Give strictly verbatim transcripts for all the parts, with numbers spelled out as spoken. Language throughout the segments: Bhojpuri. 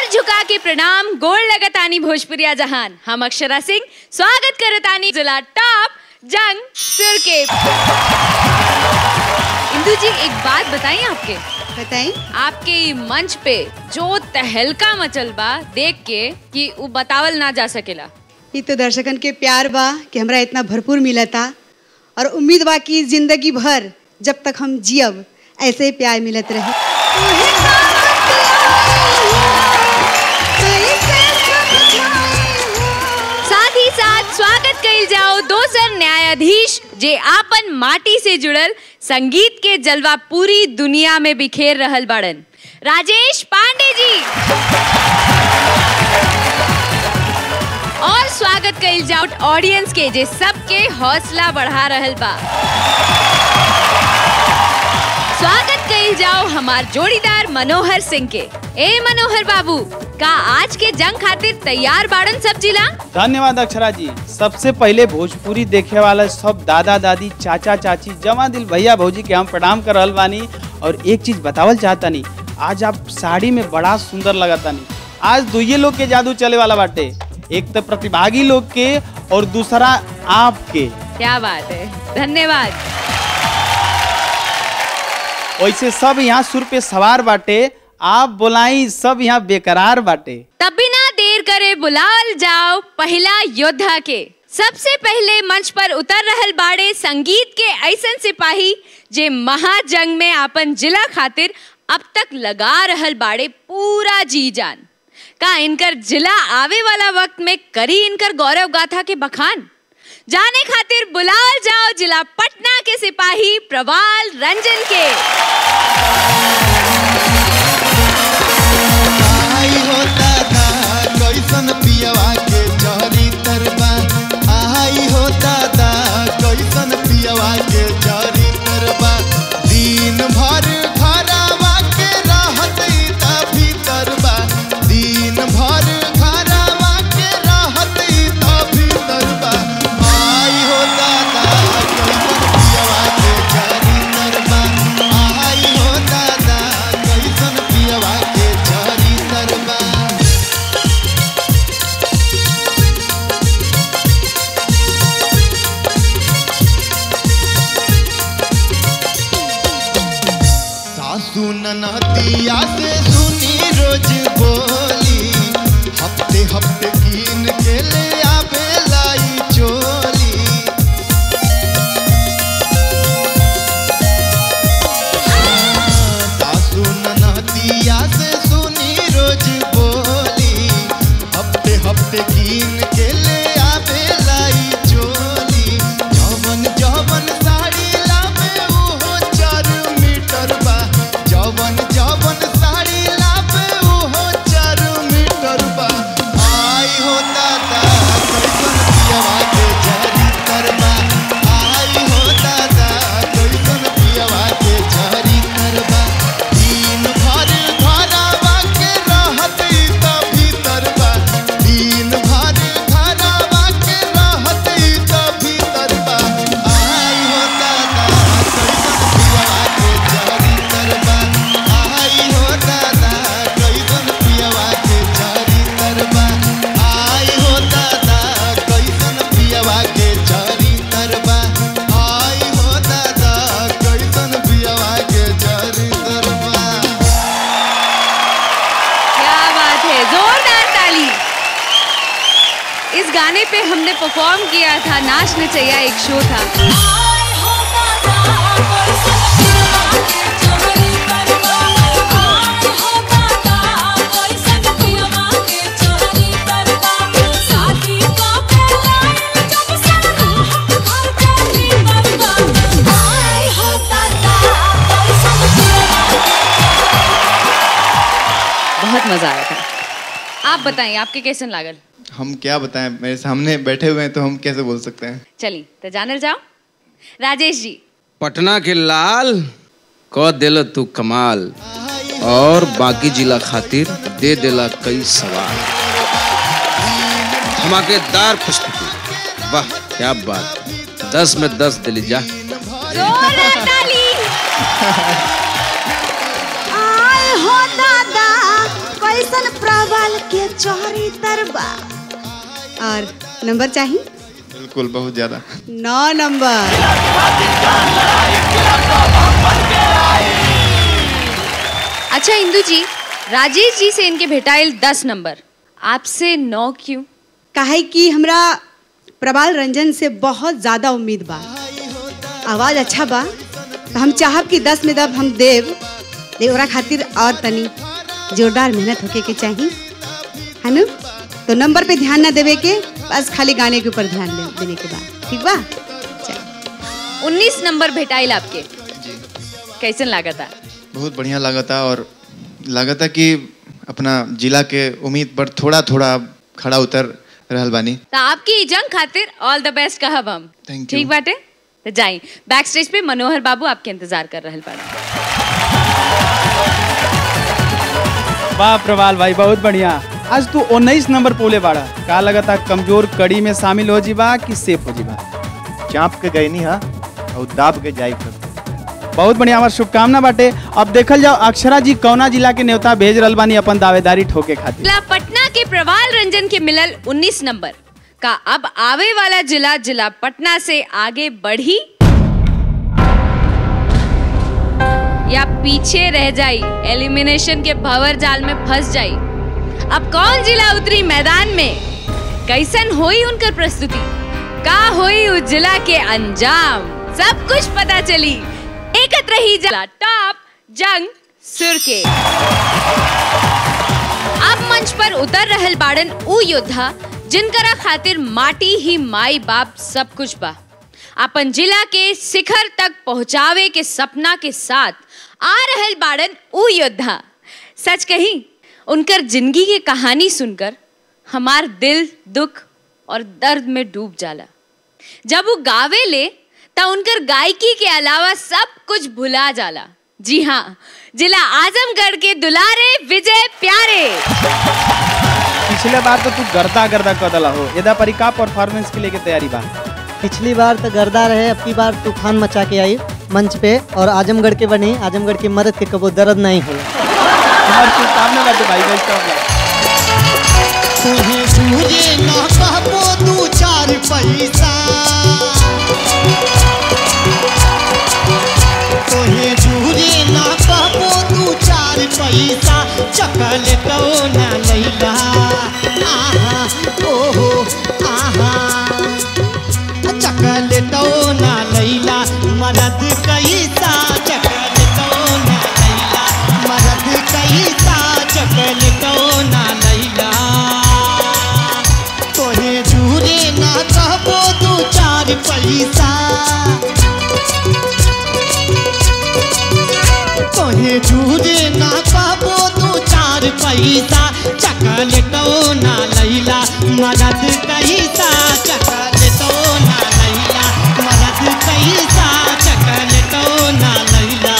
झुका के प्रणाम गोड़ लगतानी भोजपुरिया जहान। हम अक्षरा सिंह स्वागत करतानी जिला टॉप जंग सुर के। इंदु जी एक बात बताइए, आपके बताइए आपके मंच पे जो तहलका मचल बा देख के कि वो बतावल ना जा सकेला। ये तो दर्शकन के प्यार बा कि हमरा इतना भरपूर मिला था और उम्मीद बा कि जिंदगी भर जब तक हम जियब ऐसे ही प्यार मिलत रहे। साथ ही साथ स्वागत कइल जाओ दोसर न्यायाधीश जे आपन माटी से जुड़ल संगीत के जलवा पूरी दुनिया में बिखेर रहल बाड़न, राजेश पांडे जी। और स्वागत कइल जाओ ऑडियंस के जे सबके हौसला बढ़ा रहल बा। स्वागत कइल जाओ हमार जोड़ीदार मनोहर सिंह के। ए मनोहर बाबू, का आज के जंग खातिर तैयार बाड़न सब जिला? धन्यवाद अक्षरा जी। सबसे पहले भोजपुरी देखे वाला सब दादा दादी चाचा चाची जमा दिल भैया भौजी के हम प्रणाम कर रहल बानी। और एक चीज बतावल चाहता नी, आज आप साड़ी में बड़ा सुंदर लगता नी। आज दुइये लोग के जादू चले वाला बाटे, एक तो प्रतिभागी लोग के और दूसरा आपके। क्या बात है, धन्यवाद। वैसे सब यहाँ सुर पे सवार बाटे, आप बुलाई सब यहाँ बेकरार बाटे। तब बिना देर करे बुलाल जाओ पहला योद्धा के। सबसे पहले मंच पर उतर रहल बाड़े संगीत के ऐसन सिपाही जे महाजंग में आपन जिला खातिर अब तक लगा रहल बाड़े पूरा जी जान। का इनकर जिला आवे वाला वक्त में करी इनकर गौरव गाथा के बखान? जाने खातिर बुलाल जाओ जिला पटना के सिपाही प्रवाल रंजन के। आई होता था कैसन पियवा के चरी तरबा, आई होता था कैसन पियवा के चरी तरबा। दिन भर घरवा के रहत ता भीतर बा, दिन भर घरवा के रहत ता भीतर बा। आई होता था कैसन पियवा के चरी तरबा, आई होता था कैसन पियवा के चरी तरबा। सासू ननदिया से सुनी रोज बोली, हफ्ते हफ्ते कीन के ले आवे लाई चोली। सासू ननदिया से सुनी रोज बोली, हफ्ते हफ्ते कीन के ले आवे लाई चोली। जवन जवन साड़ी लावे ओहो चार मीटर बा, जवन जवन साड़ी लावे ओहो चार मीटर बा। आई होता था कैसन पियवा के झरी तरबा, आई होता था कैसन पियवा के झरी तरबा। दिन भर घरवा के रहत ता भीतर बा, दिन भर घरवा के रहत ता भीतर बा। आई होता था कैसन पियवा के झरी तरबा, आई होता था कैसन पियवा के झरी तरबा, आई होता था कैसन पियवा के झरी तरबा, आई होता था कैसन पियवा के झरी तरबा। क्या बात है, जोरदार ताली। इस गाने पे हमने परफॉर्म किया था, नाच नचैया एक शो था। बहुत मजा आया था। आप बताइए आपके कैसन लागल? हम क्या बताएं, मेरे सामने बैठे हुए हैं तो हम कैसे बोल सकते हैं। चलिए तो जानल जाओ। राजेश जी, पटना के लाल क देला तू कमाल और बाकी जिला खातिर दे देला कई सवाल। धमाकेदार प्रस्तुति, वाह क्या बात, दस में दस दिली जा। जोरदार ताली। आए हो दादा ऐसन प्रबल के चोरी तरबा। और नंबर चाहिए? बिल्कुल, बहुत ज्यादा। नौ नंबर। अच्छा इंदू जी, राजेश जी से इनके भेटाइल दस नंबर, आपसे नौ क्यों? काहे कि हमरा प्रबाल रंजन से बहुत ज्यादा उम्मीद बा, आवाज अच्छा बा, तो हम चाहब कि दस में दब हम देव देवरा खातिर और तनी जोरदार मेहनत होके के चाहिए, है ना? तो नंबर पे ध्यान ना देवे के, बस खाली गाने के ऊपर ध्यान देने के बाद, ठीक बा? उन्नीस नंबर भेटाइल आपके, कैसन लगा था? बहुत बढ़िया लगा था, और लगा था कि अपना जिला के उम्मीद पर थोड़ा थोड़ा खड़ा उतर रहल बानी। तो आपकी जंग खातिर ऑल द बेस्ट कहब हम। Thank you. ठीक बाटे, तो जाई बैक स्टेज पे मनोहर बाबू आपके इंतजार कर रहल बाड़े। वाह प्रवाल भाई, बहुत बढ़िया। आज तू उन्नीस नंबर पोले बाड़ा, का लगा था कमजोर कड़ी में शामिल हो जीबा कि सेफ हो जीबा? चाँप के गई नहीं हा और दाब के जाई कर। बहुत बढ़िया, हमार शुभकामना बाटे। अब देखल जाओ अक्षरा जी कौना जिला के न्योता भेज रहल बानी अपन दावेदारी ठोके खातिर। जिला पटना के प्रवाल रंजन के मिलल उन्नीस नंबर का अब आवे वाला जिला जिला पटना से आगे बढ़ी या पीछे रह जाई, एलिमिनेशन के भंवर जाल में फंस जाई। अब कौन जिला उतरी मैदान में, कैसन होई उनकर प्रस्तुति, का होई उस जिला के अंजाम, सब कुछ पता चली। एकत्र ही जिला टॉप जंग सुर के। अब मंच पर उतर रहल बाड़न उ योद्धा जिनकरा खातिर माटी ही माई बाप सब कुछ बा। अपन जिला के शिखर तक पहुंचावे के सपना के साथ आ रहल बाड़न उ योद्धा। सच कही, उनकर जिंदगी की कहानी सुनकर हमार दिल दुख और दर्द में डूब जाला। जब वो गावे ले तो उनकर गायकी के अलावा सब कुछ भुला जाला। जी हाँ, जिला आजमगढ़ के दुलारे विजय प्यारे। पिछले बार तो तू गर्दा गर्दा कदला हो, यदा परी का परफॉर्मेंस के लेके तैयारी बा? पिछली बार तो गर्दा रहे, अब की बार तूफान मचा के आई मंच पे, और आजमगढ़ के बनी, आजमगढ़ के मर्द के कबो दर्द नहीं हो। हमारे शुभकामना बाटे भाई, बेस्ट ऑफ लक। तोहे सूझे ना कहबो दू चार पैसा, तोहे सूझे ना कहबो दू चार पैसा, चकल तो ना लैला, आहा ओहो आहा, चकल तो ना लैला, मरद कैसा चकल तो ना लैला, मरद कैसा चकल तो ना लैला, तोहे झूरे ना कहबो दू चार पैसा, तोहे झूरे ना कहबो दू चार पैसा, चकल तो ना लैला, मरद कैसा चकल तो ना लैला, मरद कैसा चकल तो ना लैला।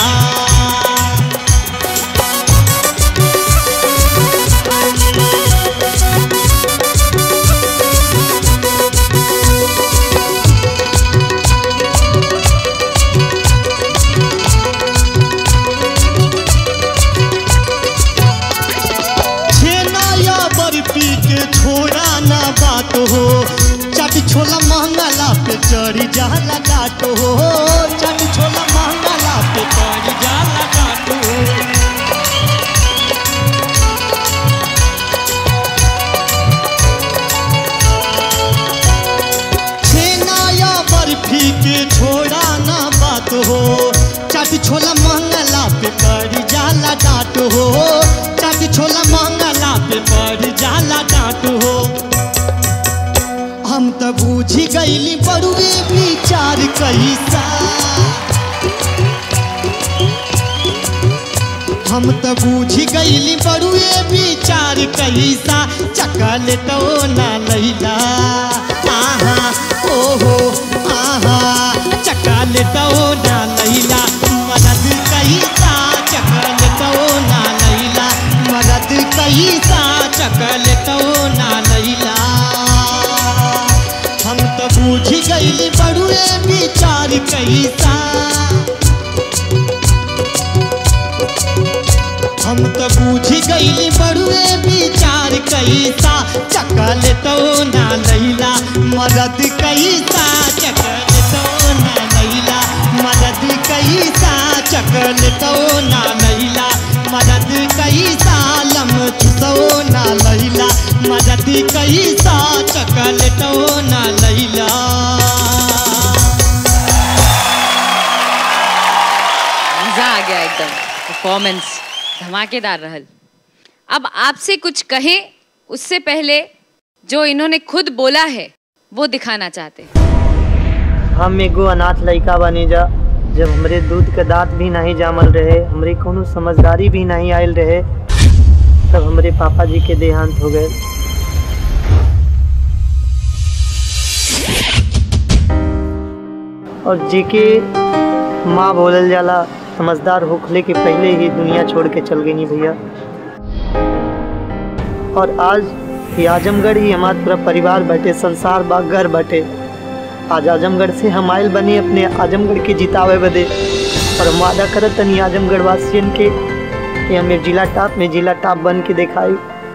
हो चट छोला महंगाला पे चढ़ी जाला डाटो हो, चट छोला महंगाला पे चढ़ी जाला डाटो हो। छेना या बर्फी के छोड़ा ना बात हो, चट छोला महंगाला पे चढ़ी जाला डाटो हो, चट छोला महंगाला पे चढ़ी जाला डाटो हो। हम तो बूझी गईली बड़ुए विचार कैसा, हम तो बूझी गईली बड़ुए विचार कैसा, चकल तो ना लैला, आहा ओहो आहा, चकल तो ना लैला, मदद कैसा चकल तो ना लैला, मदद कैसा चकल तो ना लैला। हम तो बूझी गईली बड़ुए विचार कैसा, हम तो पूछी गईली बड़ुए विचार कैसा चकल तो ना लैला मदद कैसा चकल तो ना लैला मदद कैसा चकल तो ना लैला मदद कैसा लम चुसो ना लैला मदद कैसा चकल तो ना लैला। मजा आ गया एकदम, परफॉर्मेंस धमाकेदार रहल। अब आपसे कुछ कहें उससे पहले जो इन्होंने खुद बोला है वो दिखाना चाहते हैं। हम एगो अनाथ लड़का बनी जा, जब हमरे दूध के दांत भी नहीं जामल रहे, हमरे कोनो समझदारी भी नहीं आयल रहे, तब हमरे पापा जी के देहांत हो गए। और जी के माँ बोलल जाला समझदार होखले के पहले ही दुनिया छोड़ के चल गई भैया। और आज ये आजमगढ़ ही हमारा पूरा परिवार बैठे, संसार बा घर बैठे। आज आजमगढ़ से हम आयल बनी अपने आजमगढ़ के जितावे बदे, और हम वादा करत तनी आजमगढ़ वासियन के कि हमें जिला टॉप में जिला टॉप बन के दिखाई।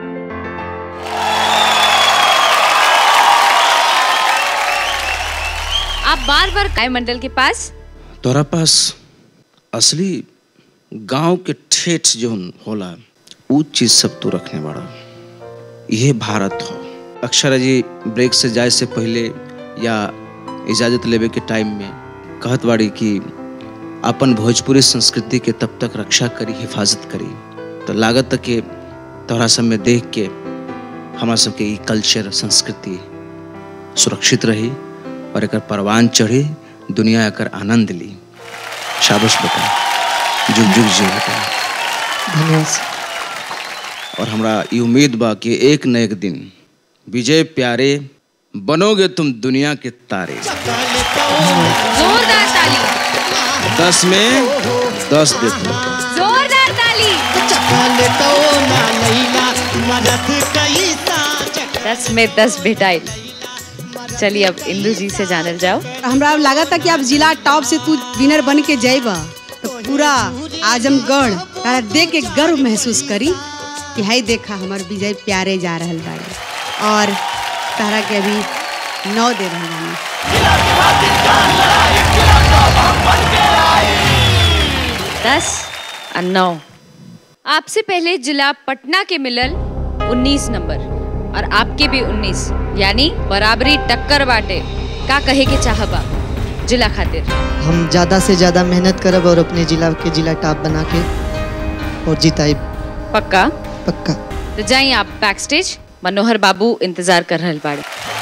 आप बार बार काय मंडल के पास तोरा पास असली गांव के ठेठ जो होला वो चीज सब तू रखने वाला। यह भारत हो। अक्षरा जी ब्रेक से जाए से पहले या इजाजत लेवे के टाइम में कहत बाड़ी कि अपन भोजपुरी संस्कृति के तब तक रक्षा करी, हिफाजत करी। तो लागत तक के तोहरा सब में देख के हमारा सबके ई कल्चर संस्कृति सुरक्षित रही और एक परवान चढ़ी, दुनिया एकर आनंद ली। शाबाश बेटा, जुग जुग जी बेटा। धन्यवाद। और हमरा ये उम्मीद बा कि एक न एक दिन विजय प्यारे बनोगे तुम दुनिया के तारे। जोरदार ताली। दस में दस देते। जोरदार ताली। दस में दस बेटाइल। चलिए अब इंदु जी से जानल जाओ। हमरा लगा था कि आप जिला टॉप से तू विनर बन के जाएगा तो पूरा आजमगढ़ तारा देख के गर्व महसूस करी कि हाई देखा हमार विजय प्यारे जा रहल बाड़ी और तारा के अभी नौ दे रहल बानी। दस और नौ। आपसे पहले जिला पटना के मिलल उन्नीस नंबर और आपके भी उन्नीस, यानी बराबरी टक्कर बाटे। का कहे के चाहबा जिला खातिर? हम ज़्यादा से ज़्यादा मेहनत करब और अपने जिला के जिला टॉप बना के और जिताइब। पक्का? पक्का। तो जाइए आप बैक स्टेज, मनोहर बाबू इंतजार कर रहल बाड़े।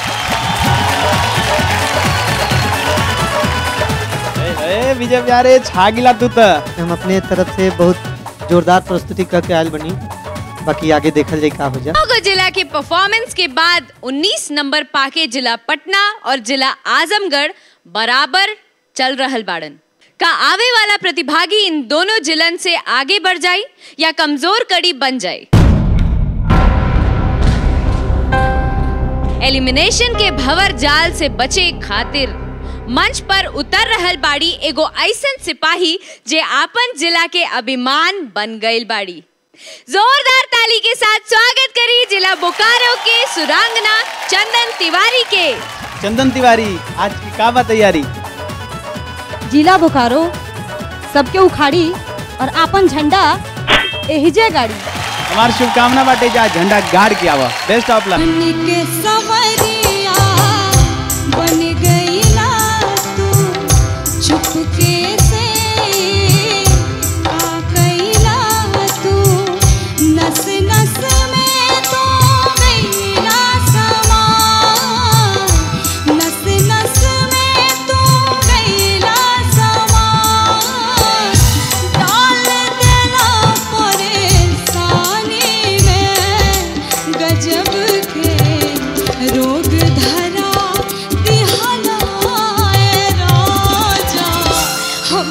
ए विजय प्यारे छा गिला तू त। हम अपने तरफ से बहुत जोरदार प्रस्तुति करके आयल बनी, बाकी आगे देखल जाए का हो जा। नौ जिला के परफॉर्मेंस के बाद उन्नीस नंबर पाके जिला पटना और जिला आजमगढ़ बराबर चल रहल बाड़न। का आवे वाला प्रतिभागी इन दोनों जिलन से आगे बढ़ जाए या कमजोर कड़ी बन जाए? एलिमिनेशन के भंवर जाल से बचे खातिर मंच पर उतर रहल बाड़ी एगो ऐसन सिपाही जे आपन जिला के अभिमान बन गईल बाड़ी। जोरदार ताली के साथ स्वागत करी जिला बोकारो के सुरांगना चंदन तिवारी के। चंदन तिवारी, आज की का बा तैयारी? जिला बोकारो सबके उखाड़ी और आपन झंडा एहिजे गाड़ी। हमार शुभकामना बाटे, जा झंडा गाड़ के आवा। Best of luck. बन गईला तू चुपके से आ गईला तू नस नस में तो गईला समा नस नस में तो गईला समा डाल देला परेशानी में गजब के रोग धरा दिहला राजा हो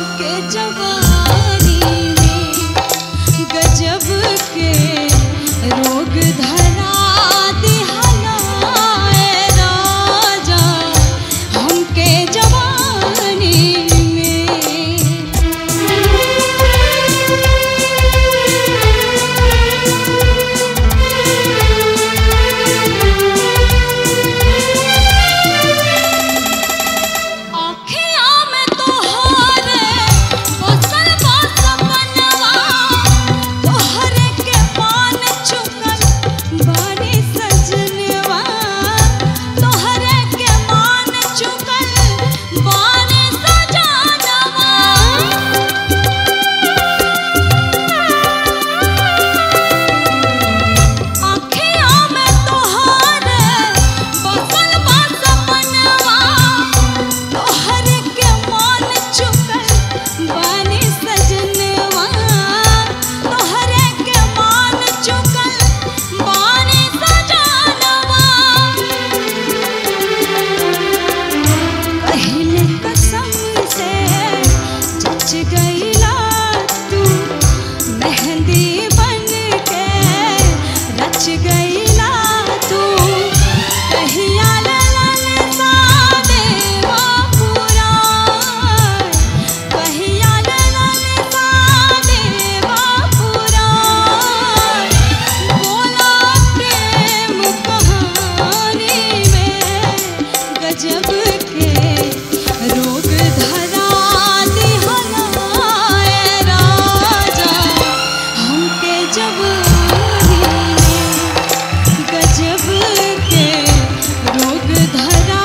जवानी में गजब के रोग धरा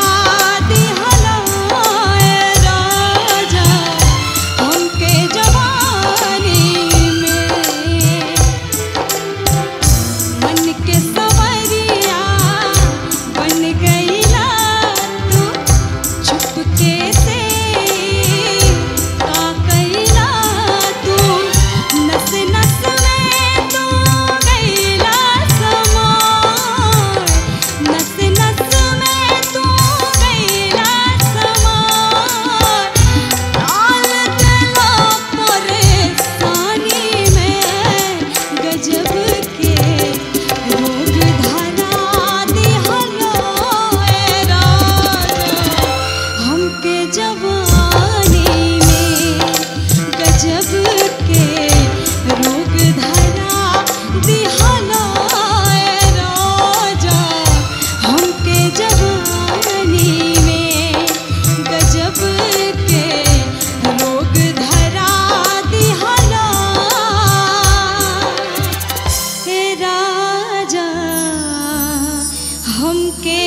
दिहलाए राजा हमके जवानी में मन के सवरिया बन गईला तू चुपके से का कैला तू नस नस में तू गईला समा नस नस में तू गईला समा डाल दिला परेशानी में गजब के रोग धरा दिहलाए राजा हमके जवानी में गजब के रोग धरा दिहलाए राजा हमके जवानी में गजब के रोग धरा दिहला हे राजा हमके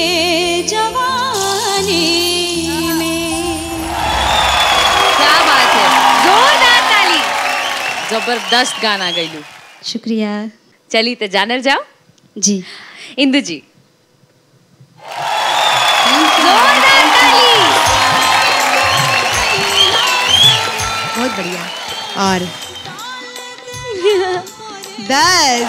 जवानी में। क्या बात है, जोरदार ताली। जबरदस्त गाना गईलू। शुक्रिया। चली तो जानर जाओ जी। इंदु जी जोरदार ताली। बहुत बढ़िया। और दस।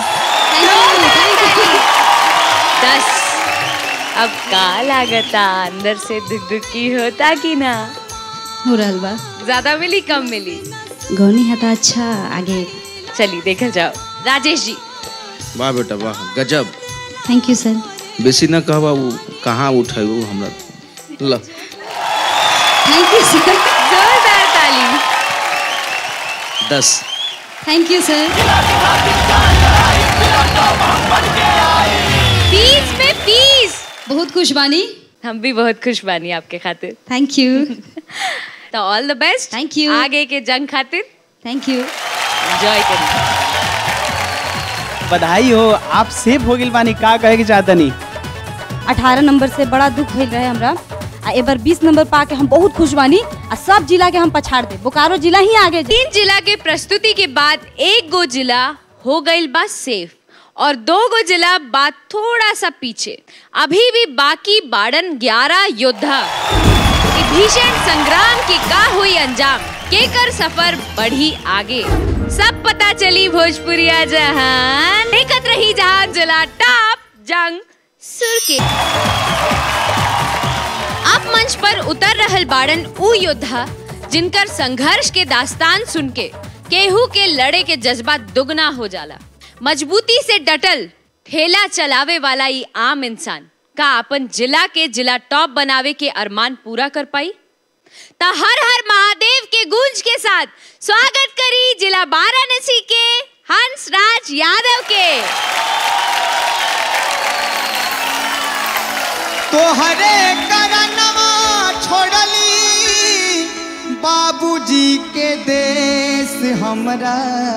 दस। अब का लागता अंदर से दुख दुख की होता कि ना? हो रहल बा। ज्यादा मिली कम मिली? गौनी है तो अच्छा आगे। चली देखल जाओ। राजेश जी वाह बेटा वाह गजब। Thank you sir. बेसी न कहबा वो कहाँ उठाई वो हमरा ल थैंक यू सर। जोरदार ताली। दस। थैंक यू सर। पीस में पीस। बहुत खुश बानी। हम भी बहुत खुश बानी आपके खातिर। Thank you. तो all the best. Thank you. आगे के जंग खातिर थैंक यू। एंजॉय करिए। बधाई हो, आप सेफ हो गिल बानी। का कहे के चाहतनी? अठारह नंबर से बड़ा दुख भइल रहे हमरा आ एबर बीस नंबर पाके हम बहुत खुश बानी आ सब जिला के हम पछाड़ दे बोकारो जिला ही आगे। तीन जिला के प्रस्तुति के बाद एक गो जिला हो गई बा सेफ और दो गो जिला बात थोड़ा सा पीछे। अभी भी बाकी बाड़न ग्यारह योद्धा। कि भीषण संग्राम की का हुई अंजाम, केकर सफर बढ़ी आगे, सब पता चली भोजपुरिया जहान। देखत रही जहान जिला टॉप जंग सुर के। अब मंच पर उतर रहल बाड़न ऊ योद्धा जिनकर संघर्ष के दास्तान सुन के केहू के लड़े के जज्बा दुगना हो जाला। मजबूती से डटल ठेला चलावे वाला ये आम इंसान का अपन जिला के जिला टॉप बनावे के अरमान पूरा कर पाई? ता हर हर महादेव के गूंज के साथ स्वागत करी जिला वाराणसी के हंस राज यादव के। तोहरे करनवा छोड़ली बाबूजी के देश हमरा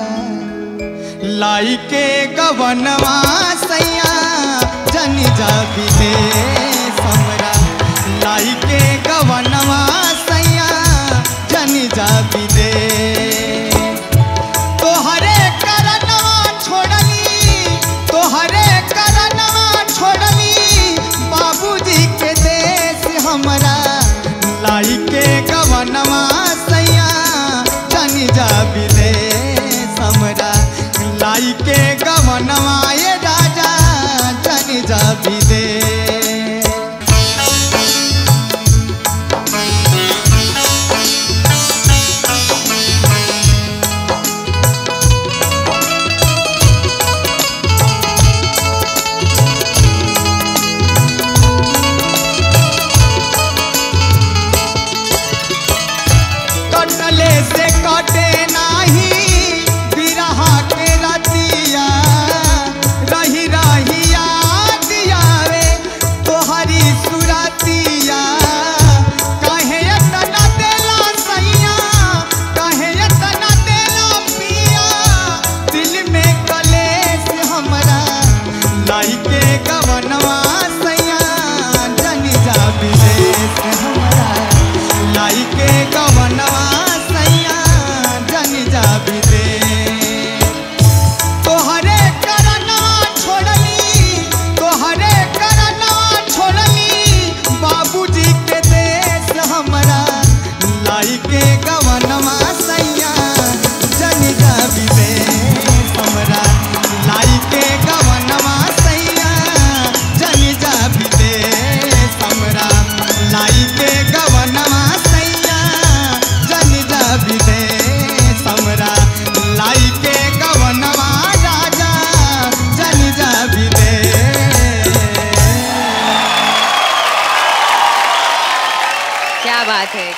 लाई के गवनवा सैया जन जा विदेश हमरा लाई के गवनवा सैया जन जा विदेश। तोहरे करनवा छोड़ली तोहरे करनवा छोड़ली बाबूजी के देश हमरा लाई के गवनवा सैया जन जा विदेश हमरा लाई के गवनवा ये राजा जन जा विदेश। कटले से कटे नाही बिरहा के रतिया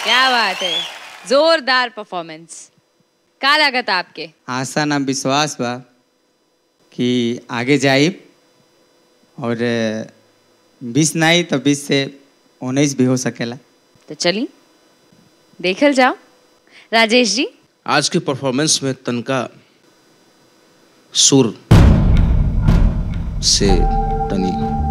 क्या बात है, जोरदार परफॉर्मेंस। का लागत आपके? आशा ना विश्वास बा कि आगे जाइब और बीस नहीं तो बीस से उन्नीस भी हो सकेला। तो चलिए देखल जाओ। राजेश जी, आज के परफॉर्मेंस में तनका सुर से तनी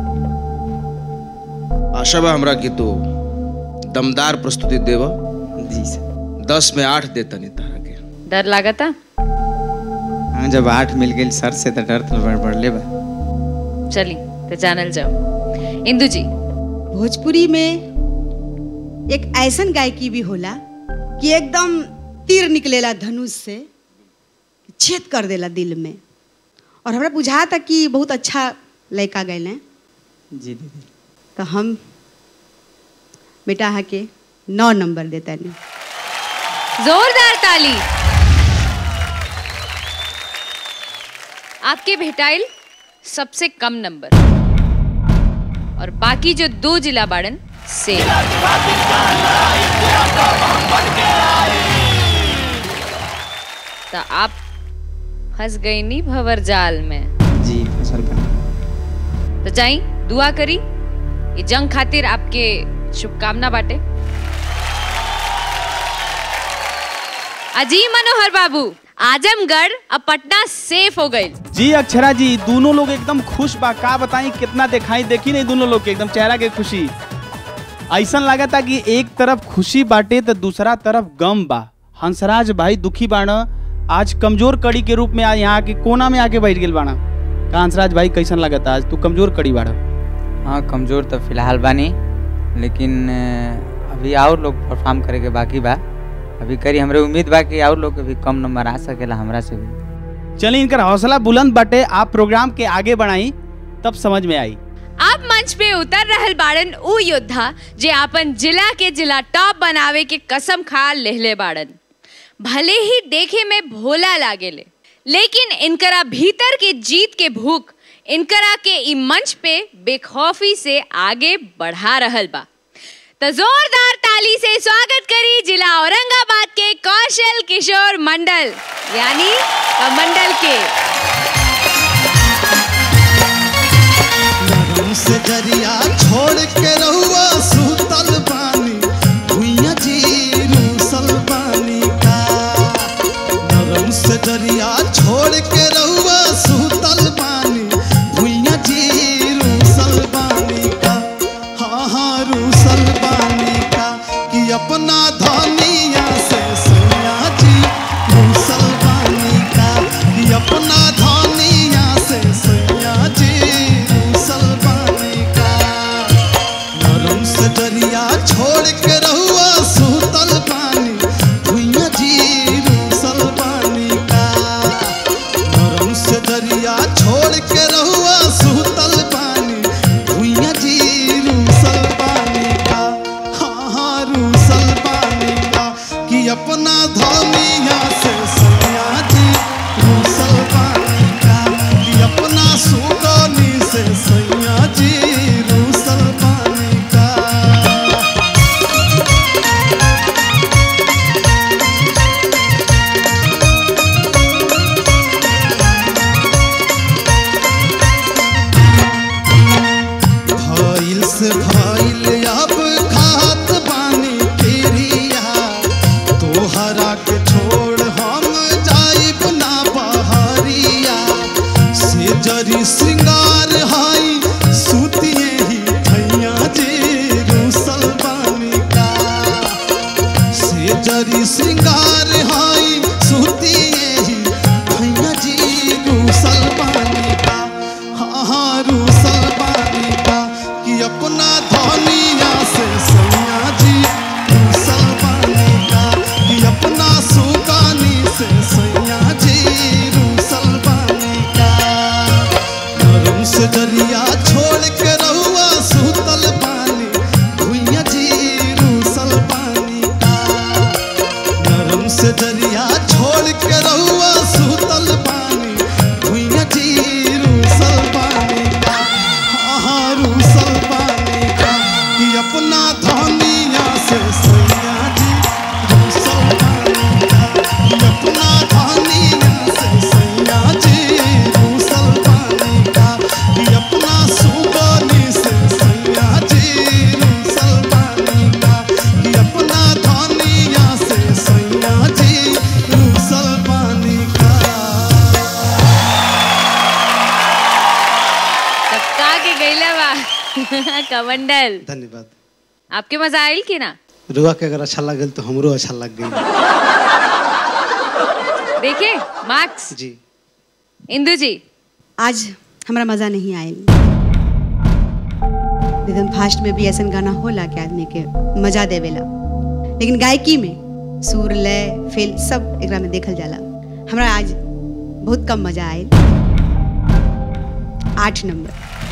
आशा बा हमरा की तो दमदार प्रस्तुति देवा। जी सर। दस में आठ दे तनी तारा के। डर लागता? हाँ, जब आठ मिल गई सर से तो डर तो बढ़ बढ़ले बा। चलिए तो जानल जाओ। इंदु जी, भोजपुरी में एक ऐसन गायकी भी होला कि एकदम तीर निकलेला धनुष से, छेद कर देला दिल में, और हमरा बुझा था कि बहुत अच्छा लड़का गए। जी दीदी। तो हम बेटा हा के नौ नंबर देता नहीं। जोरदार ताली। आपके भेटाइल सबसे कम नंबर, और बाकी जो दो जिला बाड़न से। तो आप फंस गई नी भंवर जाल में। जी फसल तो जाई दुआ करी, ये जंग खातिर आपके शुभकामना बाटे। अजी मनोहर बाबू, आजमगढ़ अब पटना सेफ हो गई। जी अक्षरा जी, दोनों लोग एकदम खुश बा। का बताई कितना दिखाई देखी नहीं दोनों लोग के एकदम चेहरा के खुशी। ऐसा लगा था कि एक तरफ खुशी बाटे तो दूसरा तरफ गम बा। हंसराज भाई दुखी बाना, आज कमजोर कड़ी के रूप में आज यहाँ के कोना में आके बैठ गए बाना। का हंसराज भाई कैसन लगा था आज तू कमजोर कड़ी बाड़ा? हाँ, कमजोर तो फिलहाल बानी, लेकिन अभी और लोग परफॉर्म करे के बाकी बा। अभी करी हमरे उम्मीद बा कि और लोग के भी कम नंबर आ सकेला हमरा से भी। चलिए, इनका हौसला बुलंद बाटे। आप प्रोग्राम के आगे बढ़ाई तब समझ में आई। आप मंच पे उतर रहल बाड़न उ योद्धा जे आपन जिला के जिला टॉप बनावे के कसम खा लेहले बाड़न। भले ही देखे में भोला लागेले, लेकिन इनकरा भीतर के जीत के भूख इनकरा के इ मंच पे बेखौफी से आगे बढ़ा रहल बा। तो जोरदार ताली से स्वागत करी जिला औरंगाबाद के कौशल किशोर मंडल, यानी मंडल के। से जरिया छोड़ के रहुआ सुतल बानी, भुइया जी रूसल बानी का। नरम से जरिया छोड़ के रहुआ सुतल बानी, भुइया जी रूसल बानी का। हाँ हाँ रूसल बानी का, कि अपना धनिया से सैया जी रूसल बानी का, कि अपना धनिया से सैया जी रूसल बानी का। नरम से दरिया छोड़ के रहुआ सुतल बानी, भुइया जी रूसल बानी का। नरम से दरिया छोड़ के रहुआ सुतल बानी, भुइया जी रूसल बानी का। हाँ हाँ रूसल बानी का, कि अपना धनिया से सैया जी रूसल बानी का, कि अपना सुगनी से सैया जी रूसल बानी का। भइल से भइल अब खात बानी तेरिया, तोहरा के छोड़ हम जाइब ना बहरिया। से जरी श्रृंगार हाई सुतिए ही भैया जी रूसल बानी का। से जरी श्रृंगार हाई सुतिए ही भैया जी रूसल बानी का। हाँ हाँ रूसल बानी का, कि अपना धनिया से सैया जी रूसल बानी का, कि अपना सुगानी से सैया जी रूसल बानी का। नरम से दरिया छोड़ के रहुआ सुतल बानी, भुइया जी रूसल बानी का। कमंडल धन्यवाद। आपके मजा आयल की ना? रुआ के अगर अच्छा लगल तो हमरो अच्छा लग गई। देखिए मार्क्स जी। इंदु जी आज हमारा मजा नहीं आयल। एकदम फास्ट में भी ऐसा गाना होला के आदमी के मजा देवेला, लेकिन गायकी में सुर लय फेल सब एकरा में देखल जाला। हमरा आज बहुत कम मजा आयल। आठ नंबर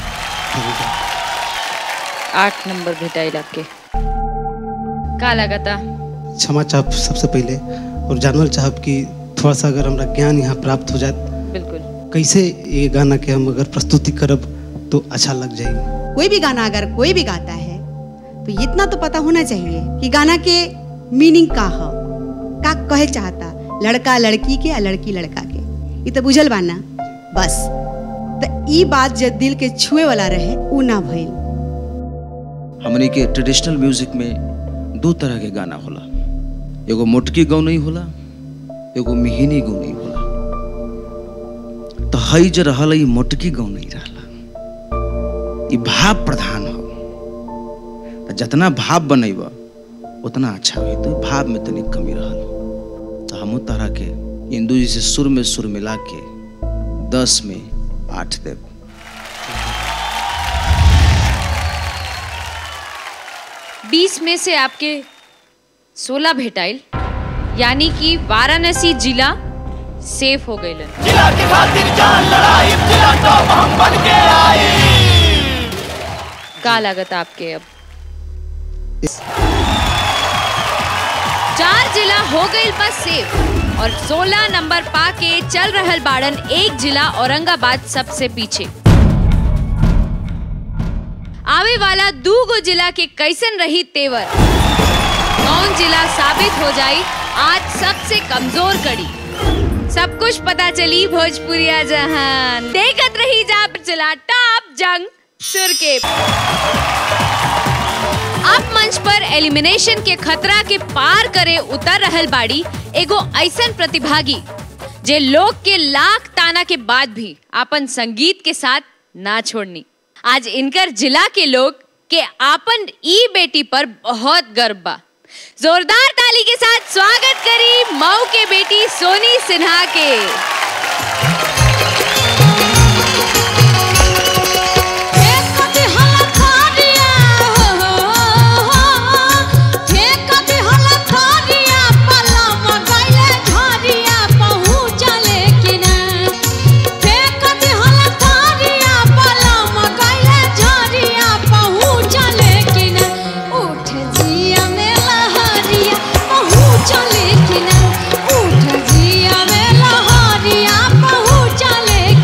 आठ नंबर भेटाइल आपके। का लगता? क्षमा चाहब सबसे पहले, और जानल चाहब कि थोड़ा सा अगर हमरा ज्ञान यहाँ प्राप्त हो जाए बिल्कुल कैसे ये गाना के हम अगर प्रस्तुति करब तो अच्छा लग जाएगी। कोई भी गाना अगर कोई भी गाता है तो इतना तो पता होना चाहिए कि गाना के मीनिंग का हो, का कहे चाहता, लड़का लड़की के या लड़की लड़का के, ये तो बुझल बाना बस। तो ई बात जब दिल के छुए वाला रहे उ ना भइल। हमनी के ट्रेडिशनल म्यूजिक में दो तरह के गाना होला, एगो मोटकी गौनई होला, एगो मिहिनी गौनई होला। तो हई जे रहल ई मोटकी गौनई रहला, ई भाव प्रधान हो। तो जितना भाव बनेबा उतना अच्छा होई। तो भाव में तनी कमी रहल, तो हम तरह के इंदु जी से सुर में सुर मिला के दस में आठ देव। बीस में से आपके सोलह भेटाइल, यानी कि वाराणसी जिला सेफ हो गई। जिला के खातिर जान लड़ाई, जिला तो हम बन के आई। का लागत आपके? अब चार जिला हो गई बस सेफ, और सोलह नंबर पाके चल रहल बाड़न एक जिला औरंगाबाद सबसे पीछे। आवे वाला दूगो जिला के कैसन रही तेवर, कौन जिला साबित हो जाई आज सबसे कमजोर कड़ी, सब कुछ पता चली भोजपुरिया जहान। देखत रही जा चला टॉप जंग सुर के। अब मंच पर एलिमिनेशन के खतरा के पार करे उतर रहल बाड़ी एगो ऐसन प्रतिभागी जे लोग के लाख ताना के बाद भी आपन संगीत के साथ ना छोड़नी। आज इनकर जिला के लोग के आपन ई बेटी पर बहुत गर्व बा। जोरदार ताली के साथ स्वागत करी मऊ के बेटी सोनी सिन्हा के। चले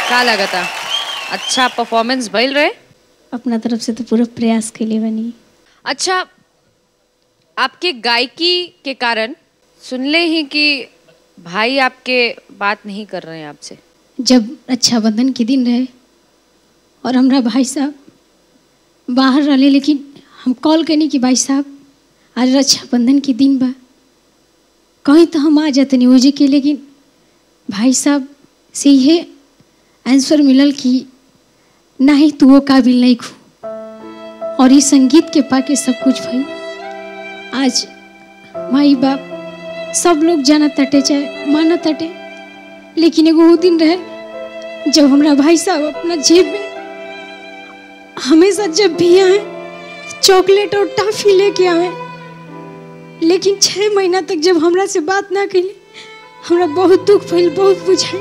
का लगता अच्छा परफॉर्मेंस भइल रहे? अपना तरफ से तो पूरा प्रयास के लिए बनी। अच्छा, आपके गायकी के कारण सुनले ही कि भाई आपके बात नहीं कर रहे हैं आपसे। जब रक्षाबंधन के दिन रहे और हमारा भाई साहब बाहर रहे, लेकिन हम कॉल करनी कि भाई साहब आज रक्षाबंधन के दिन बा, कहीं तो हम आ जाते नहीं वजह के, लेकिन भाई साहब से ये आंसर मिलल कि नहीं तू वो काबिल नहीं खू। और ये संगीत के पाके सब कुछ भाई आज माई बाप सब लोग जाना तटे चाहे माना तटे, लेकिन एगो वो दिन रहे जब हमारा भाई साहब अपना जेब में हमेशा जब भी आए चॉकलेट और टॉफी लेके आए, लेकिन छह महीना तक जब हमरा से बात ना करी हमरा बहुत दुख भइल, बहुत बुझाई।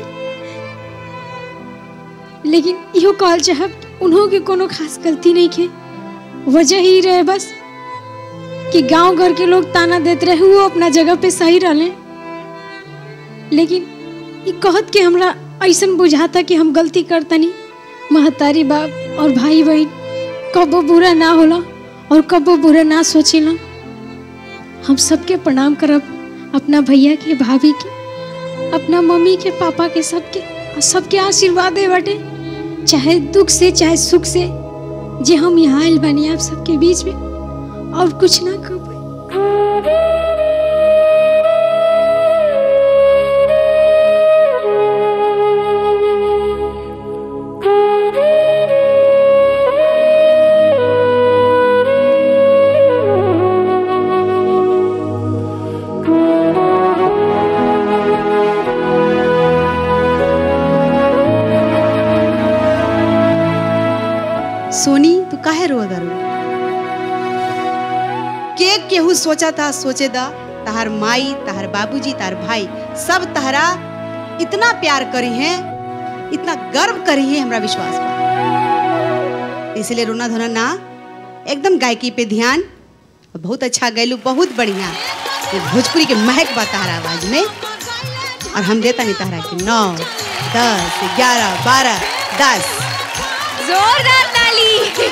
लेकिन इहो कहल चाहब उन्हों के कोनो खास गलती नहीं के, वजह ही रहे बस कि गांव घर के लोग ताना देते रहे, वो अपना जगह पे सही रहले। लेकिन ये कहत के हमरा ऐसा बुझाता कि हम गलती करतनी, महतारी बाप और भाई बहन कबो बुरा ना होला और कबो बुरा ना सोचेला। हम सबके प्रणाम करब, अपना भैया के, भाभी के, अपना मम्मी के, पापा के, सबके और सबके आशीर्वाद दे बाटे, चाहे दुख से चाहे सुख से, जे हम यहाँ आयल बानी आप सबके बीच में, और कुछ ना कर पाए। सोनी तू काहे रो दारू? के केहू सोचा था सोचे दा तहार माई, तहार बाबूजी, तहार भाई सब तहरा इतना प्यार करी हैं, इतना गर्व करी हैं, हमरा विश्वास बा। इसलिए रोना धोना ना, एकदम गायकी पे ध्यान। बहुत अच्छा गैलू, बहुत बढ़िया। ये भोजपुरी के महक बा तहारा आवाज में। और हम देता नहीं तहरा के नौ दस ग्यारह बारह दस जोरदार ताली।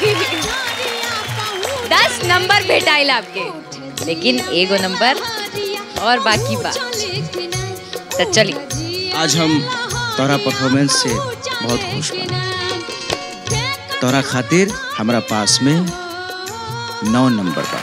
दस नंबर भेटाइल आपके, लेकिन एगो नंबर और बाकी बा। तो चलिए, आज हम तोरा परफॉर्मेंस से बहुत खुश बा। तोरा खातिर हमारा पास में नौ नंबर बा।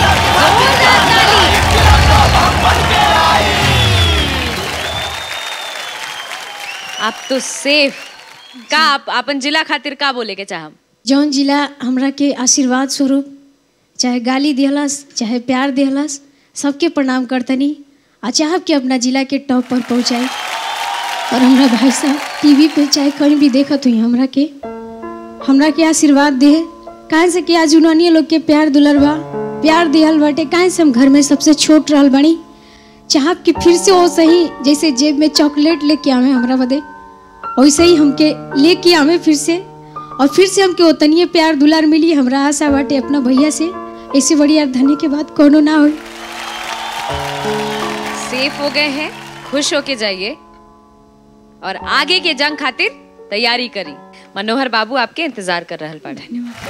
आप तो सेफ का आप अपन जिला खातिर का बोले के चाहम? जौन जिला हमरा के आशीर्वाद स्वरूप चाहे गाली दिहलस चाहे प्यार दिहलस, सबके प्रणाम करतनी आ चाहब के अपना जिला के टॉप पर पहुँचाई। और हमरा भाई साहब टीवी पे चाहे कहीं भी देखत हुई हमरा के हमरा के आशीर्वाद दे, काहे से कि आज उन्होंने लोग के प्यार दुलर बा, प्यार दिहल बाटे, काहे से हम घर में सबसे छोट रहल बनी। चाहब कि फिर से वो सही जैसे जेब में चॉकलेट लेके आवे हमरा बदे, वैसे ही हमके लेके आवे फिर से, और फिर से हमके उतनिए प्यार दुलार मिली। हमरा आशा बाटे अपना भैया से ऐसी बड़ी धने के बाद कोनो ना हो। सेफ हो गए हैं, खुश होके जाइए और आगे के जंग खातिर तैयारी करी। मनोहर बाबू आपके इंतजार कर रहे हैं।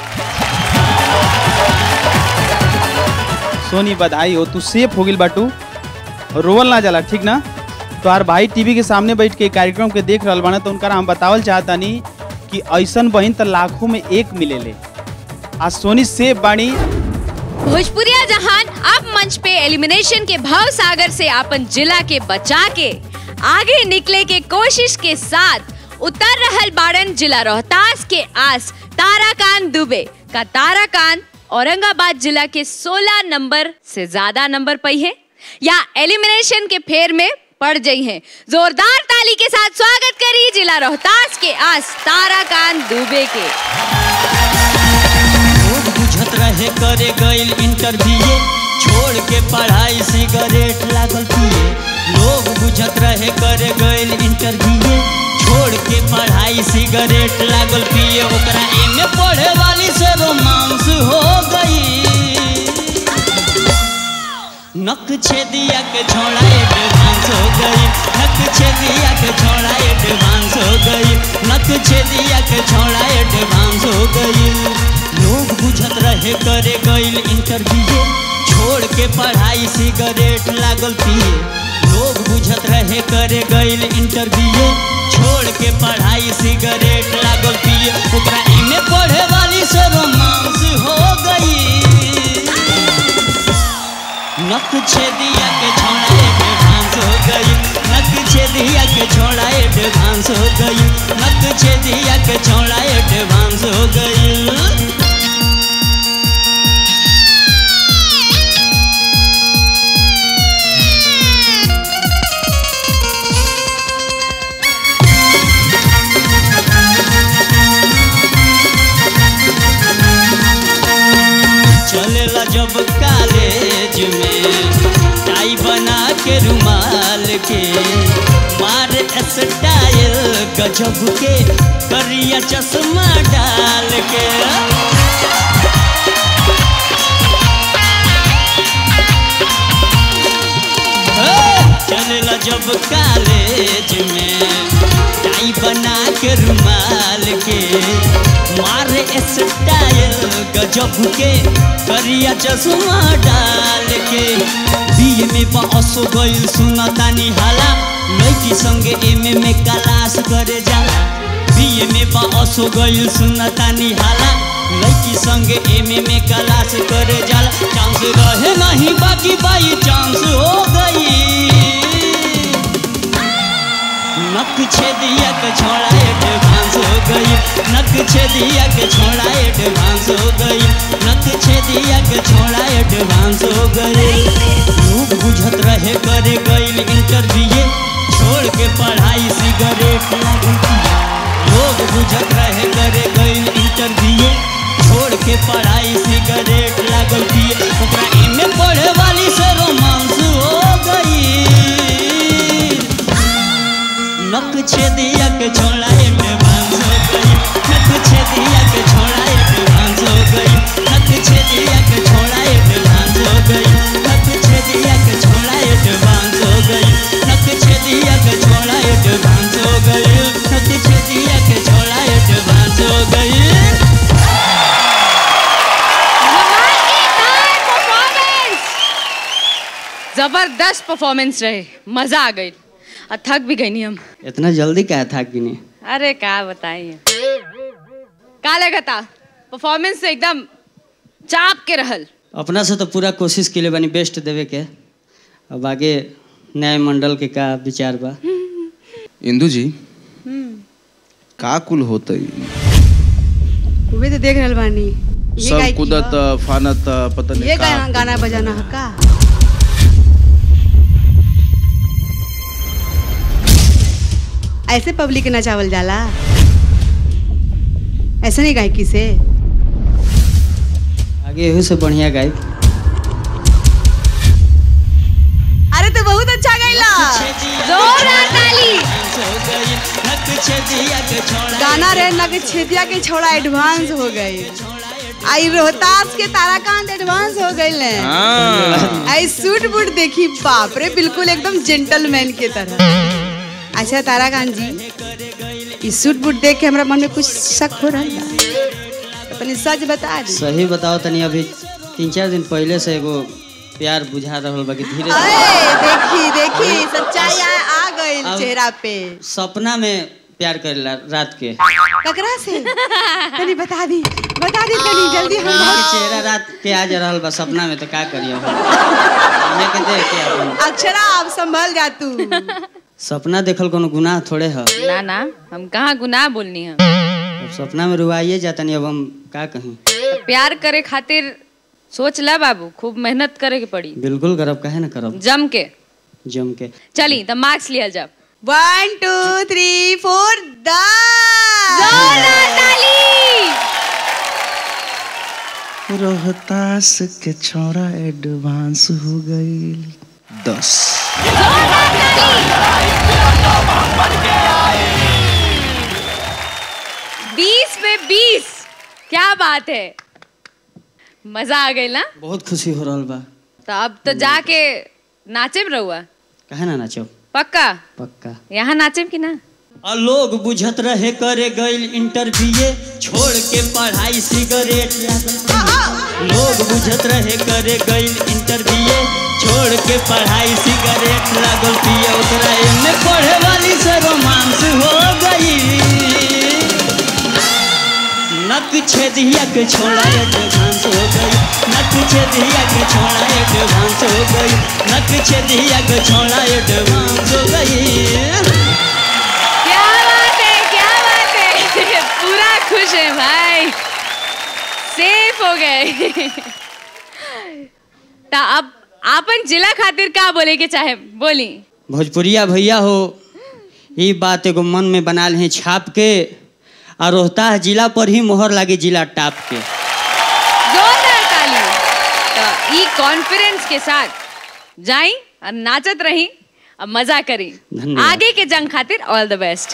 सोनी बधाई हो, तू सेफ हो गिल बाटू, रोवल ना जाला, ठीक ना? तो यार भाई टीवी के सामने बैठ के कार्यक्रम के देख रहा बाना, तो उनका हम बतावल चाहता नहीं कि ऐसन बहन तो लाखों में एक मिलेले। आज सोनी सेफ बाणी। भोजपुरिया जहान अब मंच पे एलिमिनेशन के भाव सागर से अपन जिला के बचा के आगे निकले के कोशिश के साथ उतर रहल बाड़न जिला रोहतास के आस ताराकांत दुबे का। ताराकांत औरंगाबाद जिला के सोलह नंबर से ज्यादा नंबर पाई है या एलिमिनेशन के फेर में पड़ गई हैं। जोरदार ताली के साथ स्वागत करी जिला रोहतास के आस ताराकांत दुबे के। लोग बुझत रहे करे गइल इंटरव्यू, छोड़ के पढ़ाई सिगरेट लागल पिए। लोग बुझत रहे करे गइल इंटरव्यू, छोड़ के पढ़ाई सिगरेट लागल पिए। ओकरा एमे पढ़े वाली से रोमांस हो गई। नक छेदिया के छोड़ा एडवांस हो गई, नक छेदिया के छोड़ा एडवांस हो गई, नक छेदिया के छोड़ा एडवांस हो गईल। लोग बुझत रहे करे गईल इंटरव्यू, छोड़ के पढ़ाई सिगरेट लागल पिए। लोग बुझत रहे करे गईल इंटरव्यू, छोड़ के पढ़ाई सिगरेट लागल पिए। ओकरा एमे पढ़े वाली से रोमांस हो गई। नक छेदिया के छोड़ा एडवांस हो गई। नक छेदिया के छोड़ा एडवांस हो गई। नक छेदिया के छोड़ा एडवांस हो गई। चलेला जब कॉलेज में टाई बना के रुमाल के, मार स्टाइल गजब के करिया चश्मा डाल के। चलेला जब कॉलेज में टाई बना के रुमाल के, मारे स्टाइल गजब के करिया चश्मा डाल के। बीए में पास हो गईल सुना तानी हाला, लड़की संगे एमे में क्लास करे जाला। बीए में पास हो गईल सुना तानी हाला, लड़की संगे एमे में क्लास करे जाला। चांस रहे नहीं बाकी बाई चांस हो गई। नक छेदिया के छोड़ा एडवांस हो गई। नक छेदिया के छोड़ा एडवांस हो गई। नक छेदिया के छोड़ा एडवांस हो गई। लोग बुझत रहे करे गईल इंटरव्यू, छोड़ के पढ़ाई सिगरेट लागल पिए। लोग बुझत रहे करे गईल इंटरव्यू, छोड़ के पढ़ाई सिगरेट लागल पिए। ओकरा एमे पढ़े वाली से रोमांस हो गई। नक छेदिया के छोड़ा एडवांस हो गई। नक छेदिया के छोड़ा एडवांस हो गई। नक छेदिया के छोड़ा एडवांस हो गई। नक छेदिया के छोड़ा एडवांस हो गई। नक छेदिया के छोड़ा एडवांस हो गई। नक छेदिया के छोड़ा एडवांस हो गई। जबरदस्त परफॉर्मेंस रहे, मजा आ गई और थक भी गई नहीं हम। इतना जल्दी क्या था कि नहीं? अरे क्या बताइए, का लगता परफॉर्मेंस से एकदम चाप के रहल। अपना से तो पूरा कोशिश के लिए बनी बेस्ट देवे के। अब आगे न्याय मंडल के का विचार बा? इंदु जी का कुल होता उहे तो देख रहल बानी। ये सब गायकी कुदत बा। फानत पता नहीं ये का गाना गाना बजाना है का? ऐसे पब्लिक नचावल जाला? ऐसे नहीं गायकी से? आगे यही से बढ़िया गायक। अरे तो बहुत अच्छा गाइला। जोरदार ताली। गाना रे नग छेदिया के छोड़ा एडवांस हो गई। आई रोहतास के ताराकांत एडवांस हो गए। आई सूट बूट देखी, बाप रे बिल्कुल एकदम जेंटलमैन के तरह। अच्छा ताराकांत जी, इस सूट बूट देख के हमरा मन में कुछ शक हो रहा है, अपनी सच बता दी। सही बताओ तनी, अभी तीन चार दिन पहले से एगो प्यार बुझा रहल बा कि धीरे देखी देखी सच्चाई आ, आ गई चेहरा पे। सपना में प्यार करेला रात के। ककरा से? तनी बता दी बता दी तनी जल्दी। हम के चेहरा रात के आ जा रहल बा सपना में, तो का करियो हमें के देख के। अक्षरा आप संभल जा तू। सपना देखल कोनो गुनाह थोड़े है। ना ना, हम कहाँ गुनाह बोलनी है। सपना में रुआइए जाता नहीं, अब हम का कहीं। प्यार करे खातिर सोच ला बाबू, खूब मेहनत करे के पड़ी। बिल्कुल करब, काहे ना करब, जम के जम के। चली तो मार्क्स लिया जब। One two three four Rohtas के छोरा एडवांस हो गई दस। बीस में बीस, क्या बात है, मजा आ गई ना? बहुत खुशी हो रहा बा। तो अब तो जाके नाचे रहुआ। काहे ना नाचो? पक्का पक्का। यहाँ नाचे की ना? और लोग बुझत रहे करे गइल इंटरव्यू छोड़ के पढ़ाई सिगरेट लोग बुझत रहे करे गइल इंटरव्यू छोड़ के पढ़ाई सिगरेट लागल पिए ओकरा एमे पढ़े वाली से रोमांस हो गई नक छेदिया के छोड़ा एडवांस हो गई नक छेदिया के छोड़ा एडवांस हो गई नक छेदिया के छोड़ा एडवांस हो गई। पूरा खुश है भाई सेफ हो गए। ता अब आपन जिला खातिर का बोले के चाहे बोली। भोजपुरिया भैया हो ये बात एगो मन में बना ले छाप के और रोहतास जिला पर ही मोहर लागी जिला टाप के। जोरदार ताली। तो ई कॉन्फिडेंस के साथ जाई और नाचत रही अब मजा करी आगे के जंग खातिर ऑल द बेस्ट।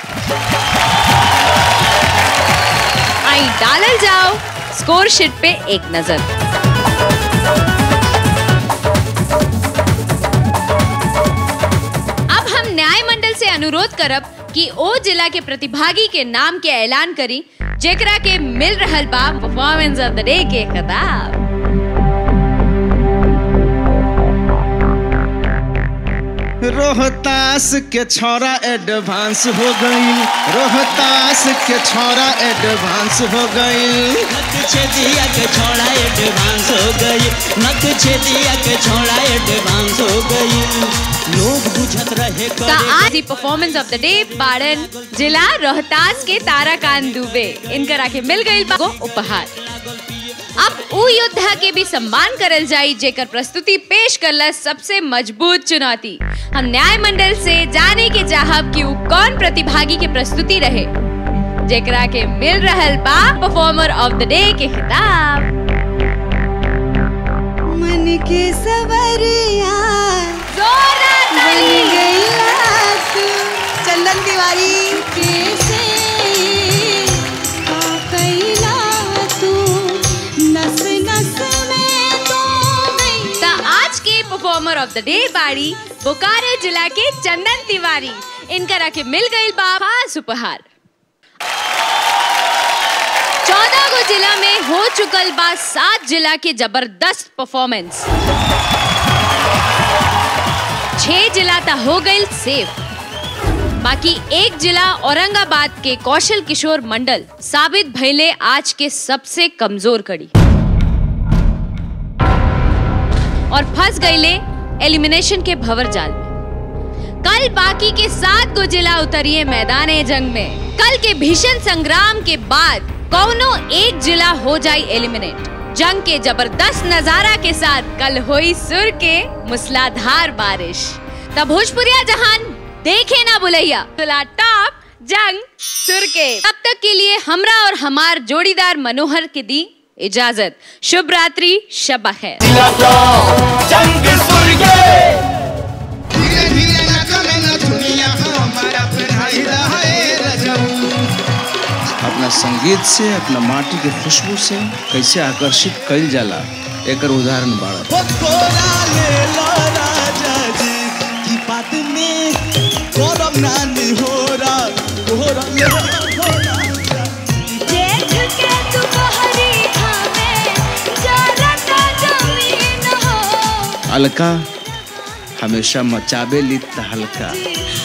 आई डालल जाओ स्कोर शीट पे एक नजर। अब हम न्याय मंडल से अनुरोध करब कि ओ जिला के प्रतिभागी के नाम के ऐलान करी जेकरा के मिल रहल बा परफॉर्मेंस ऑफ द डे के खिताब। रोहतास के छोरा एडवांस हो गई रोहतास के छोरा एडवांस हो गई नक छेदिया के छोड़ा एडवांस हो गई नक छेदिया के छोड़ा एडवांस हो गई लोग बुझत रहे का आज ही परफॉर्मेंस ऑफ द डे बाड़न जिला रोहतास के ताराकांत दुबे इनकर आके मिल गई को उपहार। अब उ योद्धा के भी सम्मान करल जाई जेकर प्रस्तुति पेश करला सबसे मजबूत चुनौती। हम न्याय मंडल से जाने के चाहब कि उ कौन प्रतिभागी के प्रस्तुति रहे जेकरा के मिल रहल बा परफॉर्मर ऑफ द डे के खिताब। मन के सवरिया जोरदार ताली। चंदन तिवारी कैसे कैला तू नस नस में तो गई। ता आज के परफॉर्मर ऑफ द डे बाड़ी बोकारो जिला के चंदन तिवारी इनकर आके मिल गई बा खास उपहार। चौदह गो जिला में हो चुकल बा सात जिला के जबरदस्त परफॉर्मेंस। छह जिला ता हो गई सेफ बाकी एक जिला औरंगाबाद के कौशल किशोर मंडल साबित भइले आज के सबसे कमजोर कड़ी और फंस गईले एलिमिनेशन के भंवर जाल में। कल बाकी के सात गो जिला उतरिए मैदाने जंग में। कल के भीषण संग्राम के बाद कौनो एक जिला हो जाए एलिमिनेट। जंग के जबरदस्त नजारा के साथ कल हुई सुर के मूसलाधार बारिश। तब भोजपुरिया जहान देखे ना बुलैया तुला टॉप जंग सुर के। तब तक के लिए हमरा और हमार जोड़ीदार मनोहर के दी इजाजत। शुभ रात्रि शब खैर। जंग सुर के धीरे धीरे नचमे न दुनिया हमारा पढ़ाई रहे रजऊ। अपना संगीत से अपना माटी के खुशबू से कैसे आकर्षित कइल जाला एकर उदाहरण बाड़ा। कोरा ले लो राजा जी की बात में गौरव नानी हो रहा कोरा ले लो जेठ के दुपहरी खामे जरता जमीन हो। अलका हमेशा मचाबे ली तहलका।